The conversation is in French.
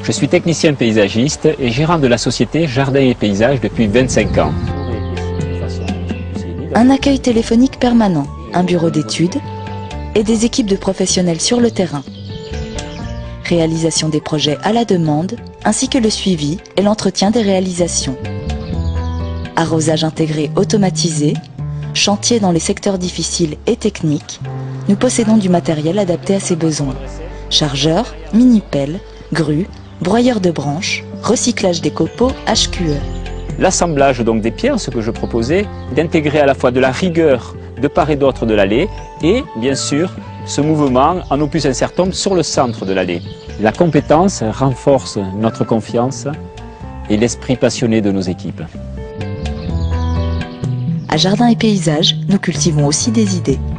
Je suis technicien paysagiste et gérant de la société Jardins et Paysages depuis 25 ans. Un accueil téléphonique permanent, un bureau d'études et des équipes de professionnels sur le terrain. Réalisation des projets à la demande, ainsi que le suivi et l'entretien des réalisations. Arrosage intégré automatisé, chantier dans les secteurs difficiles et techniques, nous possédons du matériel adapté à ses besoins. Chargeurs, mini-pelles, grues, broyeurs de branches, recyclage des copeaux HQE. L'assemblage donc des pierres, ce que je proposais, d'intégrer à la fois de la rigueur de part et d'autre de l'allée et bien sûr ce mouvement en opus incertum sur le centre de l'allée. La compétence renforce notre confiance et l'esprit passionné de nos équipes. À Jardins et Paysages, nous cultivons aussi des idées.